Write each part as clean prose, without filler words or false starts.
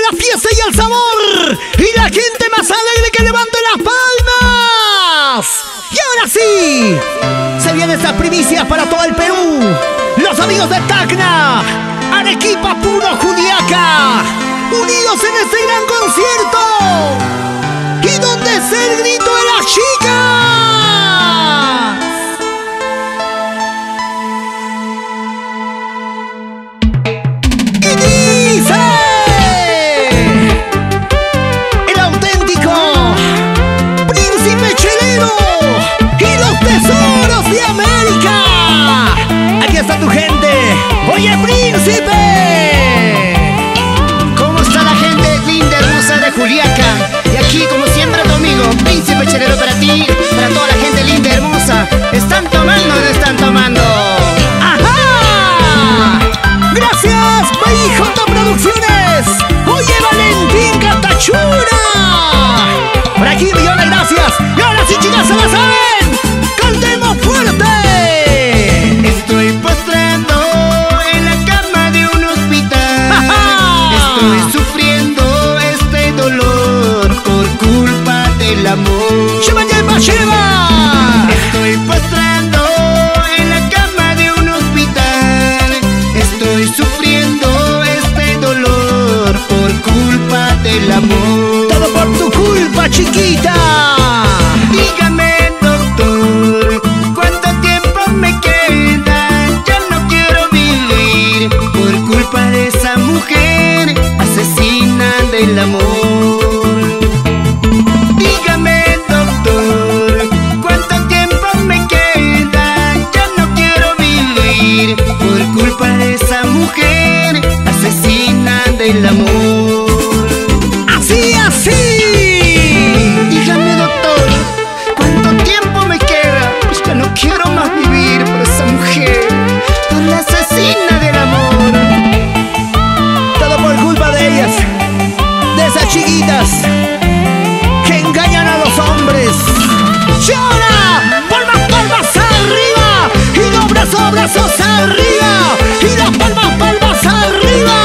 la fiesta y el sabor. Y la gente más alegre que levante las palmas. Y ahora sí, se vienen estas primicias para todo el Perú. Los amigos de Tacna, Arequipa, Puno, Juliaca, unidos en este gran concierto. ¿Y dónde es el grito de las chicas? Tu gente, oye príncipe. ¿Cómo está la gente linda, hermosa de Juliaca? Y aquí como siempre tu amigo, Príncipe Chelero para ti, para toda la gente linda, hermosa. ¿Están tomando o no están tomando? ¡Ajá! Gracias, PIJ Producciones. Oye Valentín Catachura. Por aquí millones de gracias. Y ahora sí, chicas, se la saben. Cantemos fuerte. Estoy postrando en la cama de un hospital. Estoy sufriendo este dolor por culpa del amor. ¡Lleva, lleva, lleva! Estoy postrando en la cama de un hospital. Estoy sufriendo este dolor por culpa del amor. Todo por tu culpa, chiquita. Dígame, doctor, ¿cuánto tiempo me queda? Ya no quiero vivir por culpa de esa mujer asesina del amor. Dígame, doctor, ¿cuánto tiempo me queda? Ya no quiero vivir por culpa de esa mujer asesina del amor. Así, así. Dígame, doctor, ¿cuánto tiempo me queda? Pues ya no quiero más vivir por esa mujer, por la asesina del amor. Todo por culpa de ellas, de esas chiquitas que engañan a los hombres. ¡Llora! ¡Palmas, palmas arriba! ¡Y los brazos, brazos arriba! ¡Y las palmas, palmas arriba!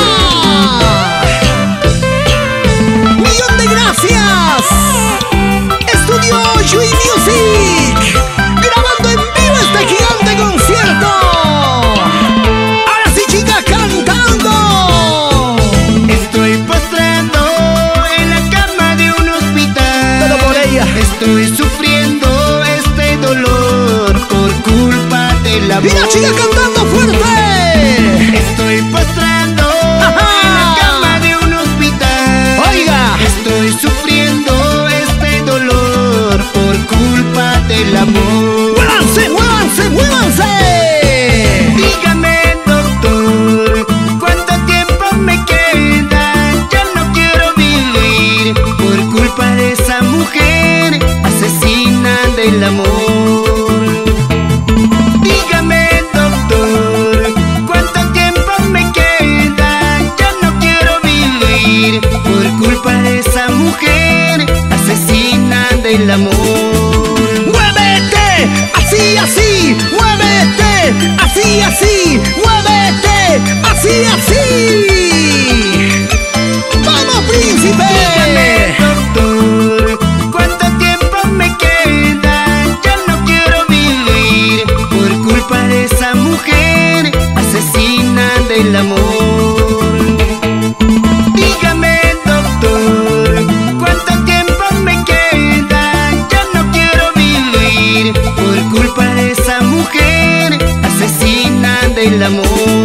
¡Millón de gracias! Estudio Yui Music, grabando en vivo este gigante concierto. Ahora sí, chicas, cantando. Estoy postrando en la cama de un hospital. Todo por ella. Estoy sufriendo este dolor por culpa del amor. Y la chica cantando fuerte. Estoy postrando en la cama de un hospital. Oiga. Estoy sufriendo este dolor por culpa del amor. ¡Muévanse, muévanse, muévanse! Dígame, doctor, ¿cuánto tiempo me queda? Ya no quiero vivir por culpa de esa mujer asesina del amor. Dígame, doctor, ¿cuánto tiempo me queda? Ya no quiero vivir por culpa de esa mujer asesina del amor. ¡Muévete! ¡Así, así! ¡Muévete! ¡Así, así! ¡Muévete! ¡Así, así! ¡Vamos, príncipe! Dígame, doctor, ¿cuánto tiempo me queda? Ya no quiero vivir por culpa de esa mujer asesina del amor. Dígame, doctor, ¿cuánto tiempo me queda? Ya no quiero vivir por culpa de esa mujer asesina del amor.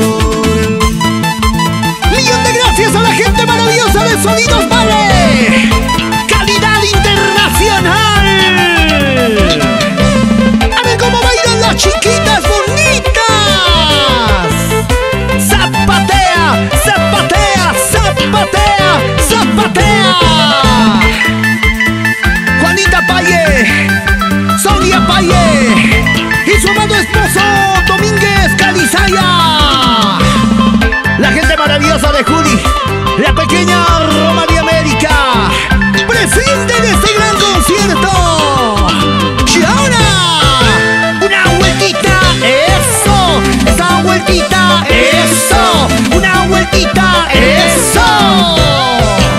¡Millón de gracias a la gente maravillosa de Sonidos Vale! ¡Calidad internacional! ¡A ver cómo bailan las chiquitas bonitas! ¡Zapatea! ¡Zapatea! ¡Zapatea! ¡Zapatea! Juanita Paye, Sonia Paye y su amado esposo Domínguez Calizaya. La gente maravillosa de Juli, la pequeña Roma de América, presente en este gran concierto. Y ahora, una vueltita, eso, esa vueltita, eso, una vueltita, eso.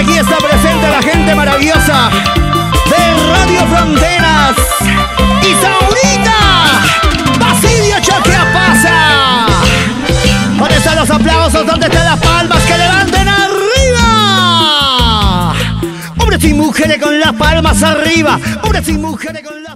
aquí está presente la gente maravillosa de Radio Fronteras. Y Saurita, Basilio Choquea pasa. ¿Dónde están los aplausos? ¿Dónde están las palmas? ¡Que levanten arriba! Hombres y mujeres con las palmas arriba. Hombres y mujeres con las